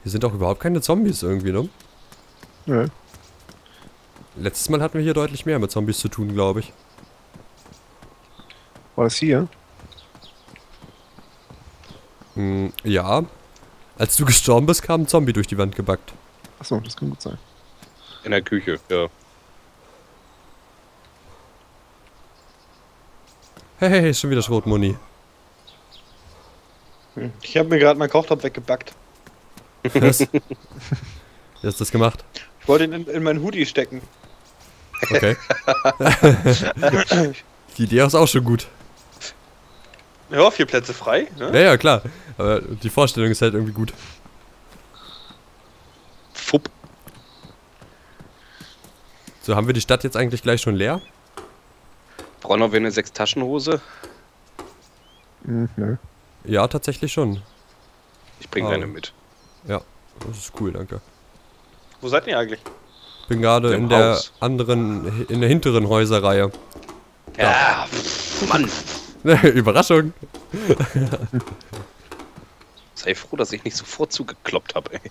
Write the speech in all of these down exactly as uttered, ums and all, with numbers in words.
Hier sind auch überhaupt keine Zombies irgendwie, ne? Nö. Letztes Mal hatten wir hier deutlich mehr mit Zombies zu tun, glaube ich. War das hier? Hm, ja. Als du gestorben bist, kam ein Zombie durch die Wand gebackt. Achso, das kann gut sein. In der Küche, ja. Hey, hey, hey, ist schon wieder Schrotmuni. Ich habe mir gerade meinen Kochtopf weggebackt. Was? Wie hast du das gemacht? Ich wollte ihn in, in meinen Hoodie stecken. Okay. Die Idee ist auch schon gut. Ja, vier Plätze frei. Ne? Ja, ja, klar. Aber die Vorstellung ist halt irgendwie gut. Fupp. So, haben wir die Stadt jetzt eigentlich gleich schon leer? Brauchen wir eine Sechs-Taschen-Hose? Hm, nö. Ja, tatsächlich schon. Ich bringe Ah. eine mit. Ja, das ist cool, danke. Wo seid ihr eigentlich? Bin gerade Im in der Haus. anderen, in der hinteren Häuserreihe. Ja, pff, Mann. Überraschung. Sei froh, dass ich nicht sofort zugekloppt habe, ey.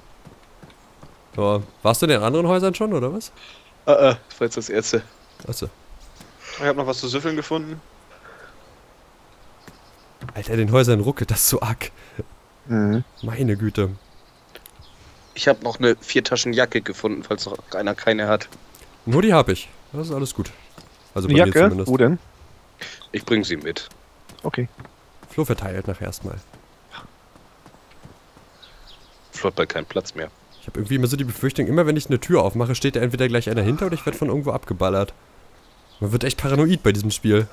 So, warst du in den anderen Häusern schon, oder was? Äh, äh, das war jetzt das erste. Achso. Ich habe noch was zu süffeln gefunden. Alter, in den Häusern ruckelt das so arg. Mhm. Meine Güte. Ich habe noch eine Vier-Taschen-Jacke gefunden, falls noch einer keine hat. Nur die habe ich. Das ist alles gut. Also bei Eine mir Jacke? zumindest. Wo denn? Ich bringe sie mit. Okay. Flo verteilt nachher erstmal. Flott bei keinen Platz mehr. Ich habe irgendwie immer so die Befürchtung, immer wenn ich eine Tür aufmache, steht da entweder gleich einer hinter oder ich werde von irgendwo abgeballert. Man wird echt paranoid bei diesem Spiel.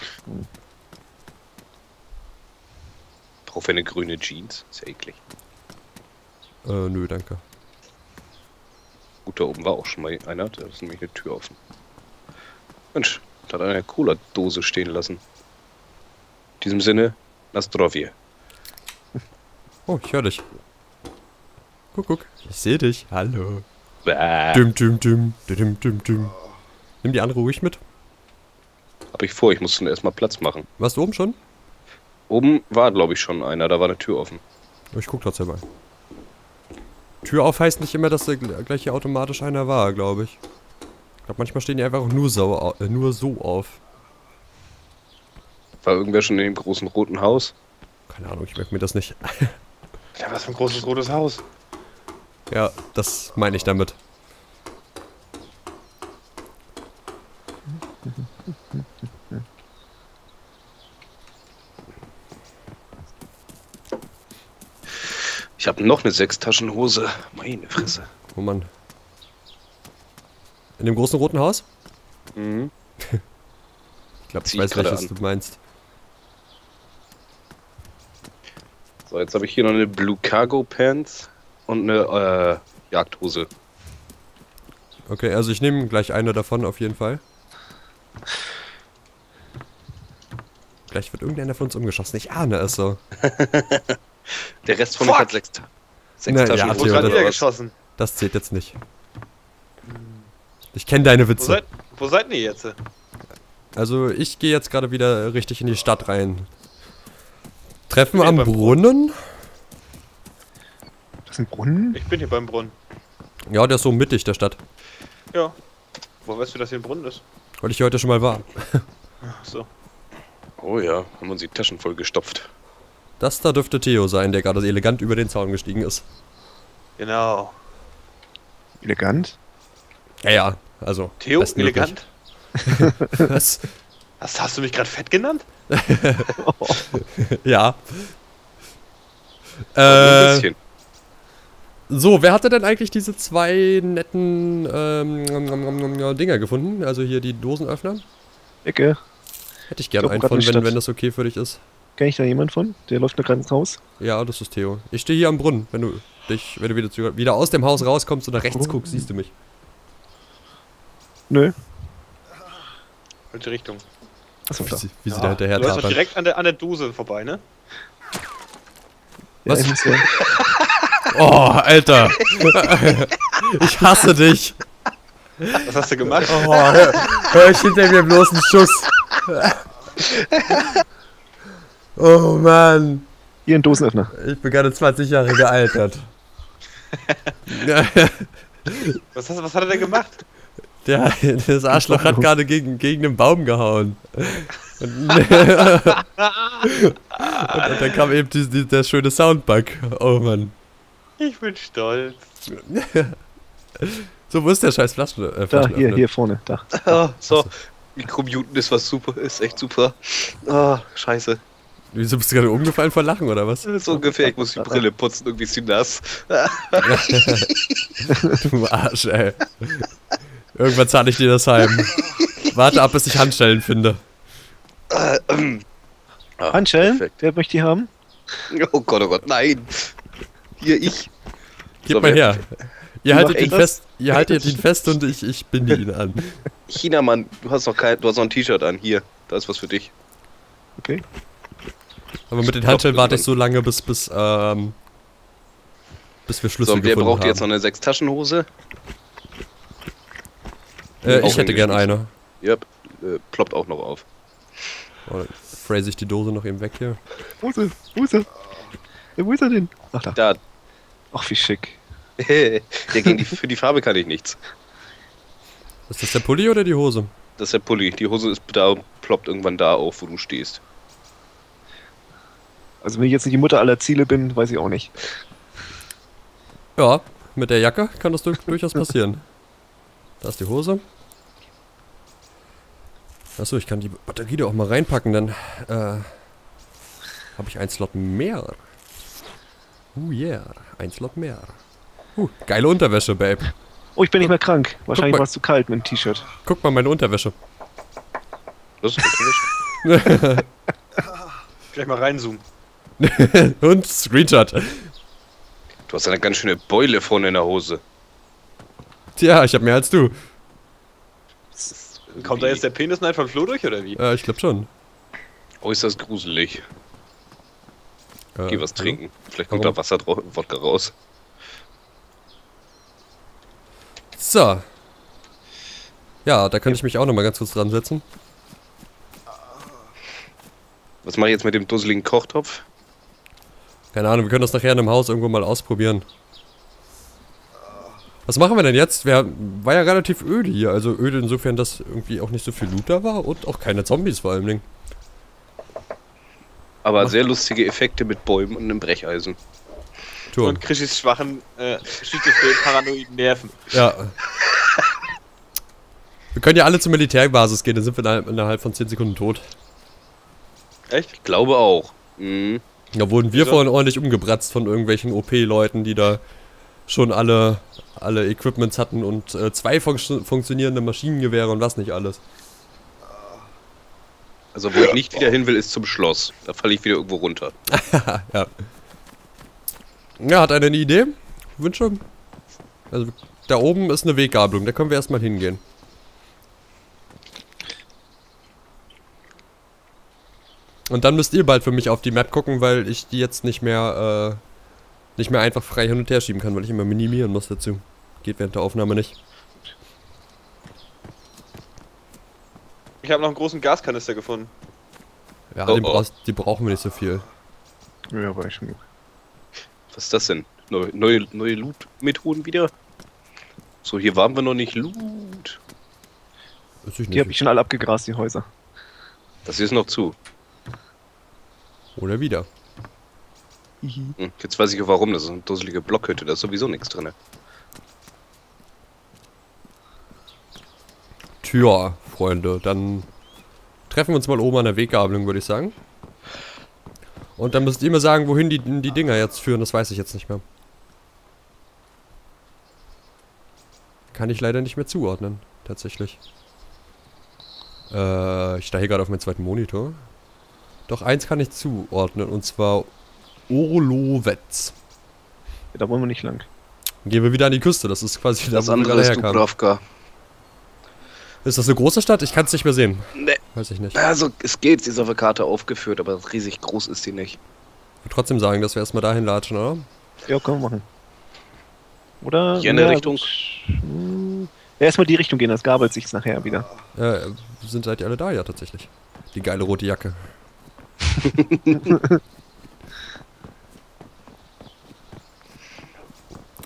Braucht eine grüne Jeans. Ist ja eklig. Äh, nö, danke. Gut, da oben war auch schon mal einer. Da ist nämlich eine Tür offen. Mensch, da hat einer eine Cola-Dose stehen lassen. In diesem Sinne, na zdrowie. Oh, ich höre dich. Guck, guck. Ich sehe dich. Hallo. Bäh. Düm, düm, düm. Düm, düm, düm. Nimm die andere ruhig mit. Hab ich vor, ich muss dann erstmal Platz machen. Warst du oben schon? Oben war, glaube ich, schon einer. Da war eine Tür offen. Ich guck trotzdem mal. Tür auf heißt nicht immer, dass da gl- gleich hier automatisch einer war, glaube ich. Ich glaube, manchmal stehen die einfach auch nur so, au- äh, nur so auf. War irgendwer schon in dem großen roten Haus? Keine Ahnung, ich merke mir das nicht. Ja, was für ein großes rotes Haus. Ja, das meine ich damit. Ich habe noch eine Sechstaschenhose. Meine Fresse. Oh Mann. In dem großen roten Haus? Mhm. Ich glaube, ich Zieh ich weiß, gerade welches an. du meinst. So, jetzt habe ich hier noch eine Blue Cargo Pants und eine äh, Jagdhose. Okay, also ich nehme gleich eine davon auf jeden Fall. Gleich wird irgendeiner von uns umgeschossen. Ich ahne es so. Der Rest von Fuck! euch hat sechs, Ta sechs Na, ja, Taschen. Wo ist Theo, gerade das- wieder geschossen? Das zählt jetzt nicht. Ich kenne deine Wo Witze. seid, wo seid ihr jetzt? Also ich gehe jetzt gerade wieder richtig in die Stadt rein. Treffen bin am hier beim Brunnen? Das ist ein Brunnen? Ich bin hier beim Brunnen. Ja, der ist so mittig der Stadt. Ja. Wo weißt du, dass hier ein Brunnen ist? Weil ich hier heute schon mal war. Ach so. Oh ja, haben uns die Taschen voll gestopft. Das da dürfte Theo sein, der gerade elegant über den Zaun gestiegen ist. Genau. Elegant? Ja, ja, also. Theo, bestmöglich. elegant? Was? Hast, hast du mich gerade fett genannt? Ja. Ein Äh, bisschen. so, wer hatte denn eigentlich diese zwei netten ähm, Dinger gefunden? Also hier die Dosenöffner? Ecke. Hätte ich gern Ich glaub, einen grad von, eine wenn, Stadt. wenn das okay für dich ist. Kenn ich da jemand von? Der läuft da gerade ins Haus. Ja, das ist Theo. Ich stehe hier am Brunnen. Wenn du dich, wenn du wieder, zu, wieder aus dem Haus rauskommst und nach rechts Oh. guckst, siehst du mich. Nö. Welche Richtung? Achso, Wie da. sie, wie sie Ja, da hinterher du läufst doch tapern. direkt an der, an der Dose vorbei, ne? Ja, Was? ich muss ja- Oh, Alter. Ich hasse dich. Was hast du gemacht? Oh, hör, hör ich hinter mir bloß einen Schuss. Oh Mann. Hier ein Dosenöffner. Ich bin gerade zwanzig Jahre gealtert. Was, hast, was hat er denn gemacht? Der, das Arschloch hat gerade gegen, gegen den Baum gehauen. Und, und, und dann kam eben die, die, der schöne Soundbug. Oh Mann. Ich bin stolz. So, wo ist der scheiß Flaschen, äh, Da, Flaschenöffner? hier, hier vorne, da. Ah, so. Mikromuten ist was super, ist echt super. Ah, scheiße. Wieso bist du gerade umgefallen vor Lachen, oder was? So ungefähr, ich muss die Brille putzen, irgendwie ist sie nass. Du Arsch, ey. Irgendwann zahle ich dir das heim. Warte ab, bis ich Handschellen finde. Ah, Handschellen? perfekt. Wer möchte die haben? Oh Gott, oh Gott, nein. Hier, ich. Gib So, mal wer- her. Ihr haltet mach ihn ich das? fest, ihr haltet ihn fest und ich, ich binde ihn an. Chinamann, du hast noch kein, du hast noch ein T-Shirt an. Hier, da ist was für dich. Okay. Aber mit den Handschellen warte ich so lange, bis, bis, ähm, bis wir Schlüssel So, und wer gefunden braucht haben. jetzt noch eine Sechs-Taschen-Hose? äh, auch ich hätte gern hingeschmissen. eine. Ja, äh, ploppt auch noch auf. Oh, dann phrase ich die Dose noch eben weg hier. Wo ist er? Wo ist er? Ja, wo ist er denn? Ach, da. Da, Ach, wie schick. der gegen die, für die Farbe kann ich nichts. Ist das der Pulli oder die Hose? Das ist der Pulli. Die Hose ist da, ploppt irgendwann da auf, wo du stehst. Also wenn ich jetzt nicht die Mutter aller Ziele bin, weiß ich auch nicht. Ja, mit der Jacke kann das durch, durchaus passieren. Da ist die Hose. Achso, ich kann die Batterie da auch mal reinpacken, dann äh, habe ich einen Slot mehr. Uh yeah, ein Slot mehr. Uh, geile Unterwäsche, Babe. Oh, ich bin nicht mehr krank. Wahrscheinlich mal. war es zu kalt mit dem T-Shirt. Guck mal meine Unterwäsche. Das ist natürlich. Gleich mal reinzoomen. Und Screenshot. Du hast eine ganz schöne Beule vorne in der Hose. Tja, ich habe mehr als du. Kommt da jetzt der Penisneid von Flo durch oder wie? Äh, ich glaube schon. Oh, ist das gruselig. Äh, Geh was hallo? trinken. Vielleicht kommt Warum? da Wasser, drau- Wodka raus. So. Ja, da könnte ich mich auch noch mal ganz kurz dran setzen. Was mache ich jetzt mit dem dusseligen Kochtopf? Keine Ahnung, wir können das nachher in einem Haus irgendwo mal ausprobieren. Was machen wir denn jetzt? Wir, war ja relativ öde hier. Also öde insofern, dass irgendwie auch nicht so viel Loot da war und auch keine Zombies vor allem. Aber Mach- sehr lustige Effekte mit Bäumen und einem Brecheisen. Turm. Und Krischis schwachen, äh, schizophren paranoiden Nerven. Ja. Wir können ja alle zur Militärbasis gehen, dann sind wir innerhalb, innerhalb von zehn Sekunden tot. Echt? Ich glaube auch. Mhm. Da wurden wir Wieso? vorhin ordentlich umgebratzt von irgendwelchen O P-Leuten, die da schon alle, alle Equipments hatten und äh, zwei fun funktionierende Maschinengewehre und was nicht alles. Also wo ich nicht wieder hin will, ist zum Schloss. Da falle ich wieder irgendwo runter. Ja. Ja, hat einer eine Idee? Wünsche? Also, da oben ist eine Weggabelung, da können wir erstmal hingehen. Und dann müsst ihr bald für mich auf die Map gucken, weil ich die jetzt nicht mehr, äh, nicht mehr einfach frei hin und her schieben kann, weil ich immer minimieren muss dazu. Geht während der Aufnahme nicht. Ich habe noch einen großen Gaskanister gefunden. Ja, Oh, den oh. brauchst, die brauchen wir nicht so viel. Ja, war ich schon. Was ist das denn? Neue, neue, neue Loot-Methoden wieder? So, hier waren wir noch nicht Loot. Weiß ich Die habe nicht. ich schon alle abgegrast, die Häuser. Das ist noch zu. Oder wieder. Hm, jetzt weiß ich auch warum. Das ist eine dusselige Blockhütte. Da ist sowieso nichts drin. Tja, Freunde, dann treffen wir uns mal oben an der Weggabelung, würde ich sagen. Und dann müsst ihr mir sagen, wohin die, die Dinger jetzt führen, das weiß ich jetzt nicht mehr. Kann ich leider nicht mehr zuordnen, tatsächlich. Äh, ich stehe hier gerade auf meinen zweiten Monitor. Doch eins kann ich zuordnen, und zwar Orlovets. Ja, da wollen wir nicht lang. Gehen wir wieder an die Küste, das ist quasi Das da, wo wir andere gerade ist herkamen. Dubrovka. Ist das eine große Stadt? Ich kann es nicht mehr sehen. Ne, Weiß ich nicht. also es geht, sie ist auf der Karte aufgeführt, aber riesig groß ist sie nicht. Ich würde trotzdem sagen, dass wir erstmal dahin latschen, oder? Ja, können wir machen. Oder? Hier in der ja, Richtung. hm, Ja, erstmal die Richtung gehen, das gabelt sich's nachher wieder. Äh, sind seid ihr alle da? Ja, tatsächlich. Die geile rote Jacke.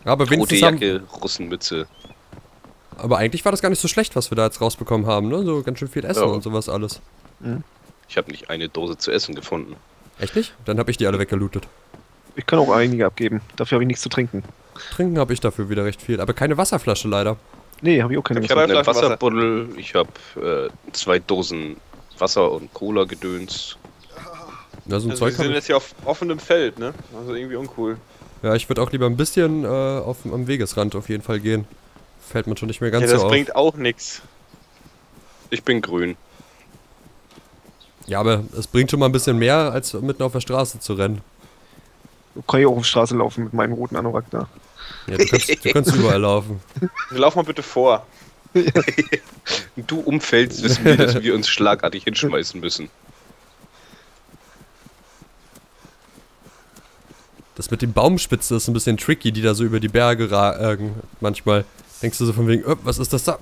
Aber Rote wenigstens haben, Jacke, Russenmütze. aber eigentlich war das gar nicht so schlecht, was wir da jetzt rausbekommen haben, ne? So ganz schön viel Essen Ja. und sowas alles. Ich habe nicht eine Dose zu essen gefunden. Echt nicht? Dann habe ich die alle weggelootet. Ich kann auch einige abgeben. Dafür habe ich nichts zu trinken. Trinken habe ich dafür wieder recht viel, aber keine Wasserflasche leider. Nee, habe ich auch keine. Ich Lust. hab- Eine Flaschen Wasser. Wasserbuddel, ich habe äh, zwei Dosen Wasser und Cola gedöns. Ja, so ein Also wir Zeug hab sind ich. jetzt hier auf offenem Feld, ne? Also irgendwie uncool. Ja, ich würde auch lieber ein bisschen äh, auf, am Wegesrand auf jeden Fall gehen. Fällt man schon nicht mehr ganz Ja, so das auf. bringt auch nichts. Ich bin grün. Ja, aber es bringt schon mal ein bisschen mehr, als mitten auf der Straße zu rennen. Kann ich auch auf die Straße laufen mit meinem roten Anorak da. Ja, du kannst, du kannst überall laufen. Lauf mal bitte vor. Du umfällst, wissen wir, dass wir uns schlagartig hinschmeißen müssen. Das mit den Baumspitzen ist ein bisschen tricky, die da so über die Berge ragen. Manchmal denkst du so von wegen, oh, was ist das da?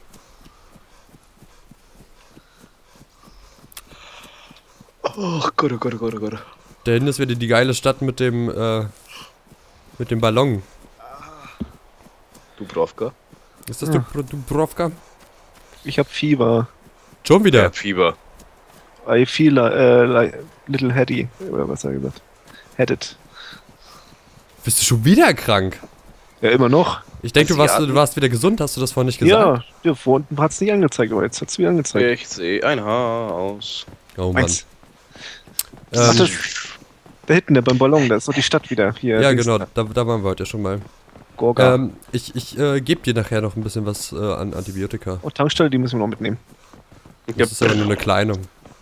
Oh Gott, oh Gott, oh Gott, oh Gott. Da hinten ist wieder die geile Stadt mit dem, äh, mit dem Ballon. Dubrovka? Ist das Ja. Dub- Dubrovka? Ich habe Fieber. Schon wieder? Ja, Fieber. I feel äh, like little heady. Oder was hat er gesagt? Headed. Bist du schon wieder krank? Ja, immer noch. Ich denke, du warst, Asiaten? du warst wieder gesund, hast du das vorhin nicht gesagt? Ja, ja vorhin hat es nicht angezeigt, aber jetzt hat es wieder angezeigt. Ich sehe ein Haar aus. Oh Mann. Eins. Ähm, Ach, das, da hinten, der beim Ballon, da ist doch die Stadt wieder. Hier, ja, links, genau, da, da waren wir heute schon mal. Gorga. Ähm, ich ich äh, gebe dir nachher noch ein bisschen was äh, an Antibiotika. Oh, Tankstelle, die müssen wir noch mitnehmen. Das ist aber nur eine kleine.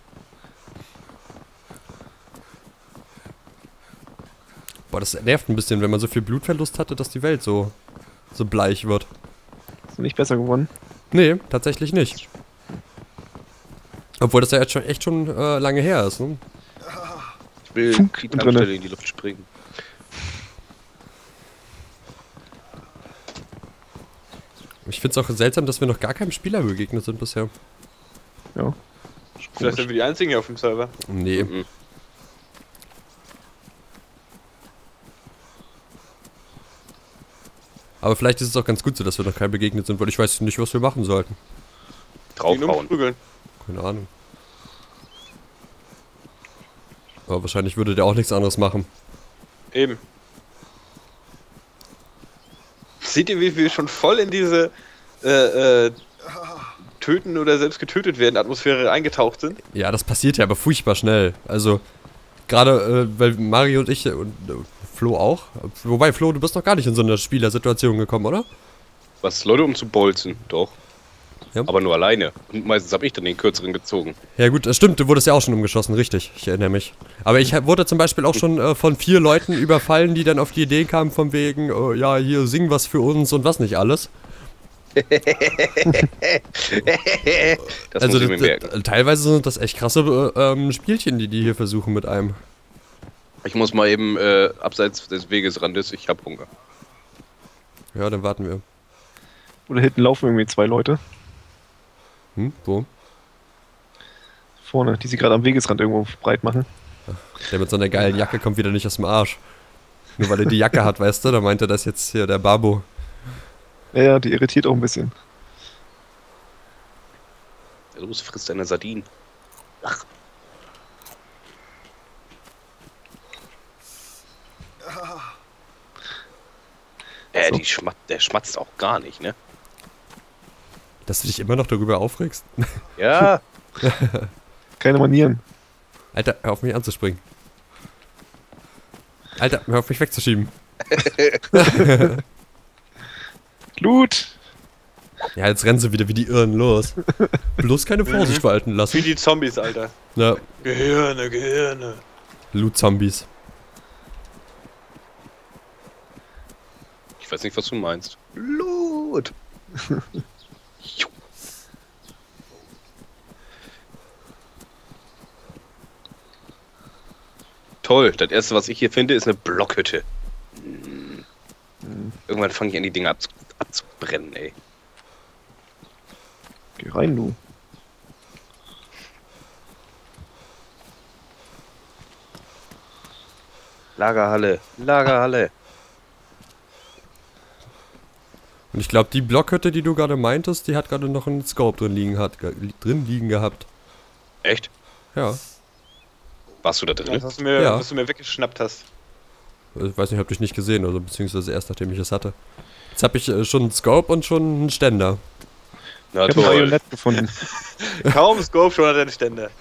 Boah, das nervt ein bisschen, wenn man so viel Blutverlust hatte, dass die Welt so, so bleich wird. Ist nicht besser geworden. Nee, tatsächlich nicht. Obwohl das ja jetzt schon echt schon äh, lange her ist, ne? Ich will Funk die drinne. Tankstelle in die Luft springen. Ich find's auch seltsam, dass wir noch gar keinem Spieler begegnet sind bisher. Ja. Vielleicht sind wir die einzigen hier auf dem Server. Nee. Mhm. Aber vielleicht ist es auch ganz gut so, dass wir noch keinem begegnet sind, weil ich weiß nicht, was wir machen sollten. Gegen Draufhauen. umprügeln. Keine Ahnung. Aber wahrscheinlich würde der auch nichts anderes machen. Eben. Seht ihr, wie wir schon voll in diese äh, äh, Töten oder selbst getötet werden Atmosphäre eingetaucht sind? Ja, das passiert ja aber furchtbar schnell. Also, gerade, äh, weil Mario und ich äh, und äh, Flo auch. Wobei, Flo, du bist doch gar nicht in so eine Spielersituation gekommen, oder? Was, Leute umzubolzen? Doch. Ja. Aber nur alleine. Und meistens habe ich dann den kürzeren gezogen. Ja gut, das stimmt, du wurdest ja auch schon umgeschossen, richtig. Ich erinnere mich. Aber ich hab- wurde zum Beispiel auch schon äh, von vier Leuten überfallen, die dann auf die Idee kamen von wegen, äh, ja, hier, sing was für uns und was nicht alles. Das Also muss ich mir das- merken. das- teilweise sind das echt krasse äh, ähm, Spielchen, die die hier versuchen mit einem. Ich muss mal eben äh, abseits des Wegesrandes, ich hab Hunger. Ja, dann warten wir. Oder hinten laufen irgendwie zwei Leute. Hm, wo? Vorne, die sich gerade am Wegesrand irgendwo breit machen. Der mit so einer geilen Jacke kommt wieder nicht aus dem Arsch. Nur weil er die Jacke hat, weißt du, da meint er das jetzt hier, der Babo. Ja, ja, die irritiert auch ein bisschen. Ja, los, frisst deine Sardinen. Ach. Äh, So. die schmat der schmatzt auch gar nicht, ne? Dass du dich immer noch darüber aufregst. Ja. Keine Manieren. Alter, hör auf mich anzuspringen. Alter, hör auf mich wegzuschieben. Blut! Ja, jetzt rennen sie wieder wie die Irren los. Bloß keine Vorsicht walten Wie lassen. die Zombies, Alter. Ja, Gehirne, Gehirne. Loot-Zombies. Ich weiß nicht, was du meinst. Lot. Toll, das erste, was ich hier finde, ist eine Blockhütte. Hm. Irgendwann fange ich an, die Dinger abzu abzubrennen, ey. Geh rein, du. Lagerhalle, Lagerhalle. Und ich glaube, die Blockhütte, die du gerade meintest, die hat gerade noch einen Scope drin liegen, hat, ge drin liegen gehabt. Echt? Ja. Warst du da drin? Das, was du mir, Ja. was du mir weggeschnappt hast. Ich weiß nicht, hab dich nicht gesehen, also beziehungsweise erst nachdem ich es hatte. Jetzt habe ich äh, schon einen Scope und schon einen Ständer. Na Ich habe ein toll. Bajonett gefunden. Kaum Scope, schon hat er eine Stände.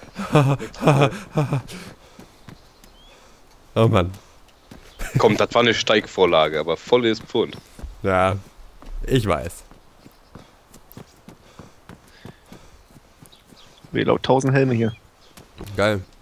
Oh Mann. Komm, das war eine Steigvorlage, aber volles Pfund. Ja, ich weiß. Wie laut tausend Helme hier. Geil.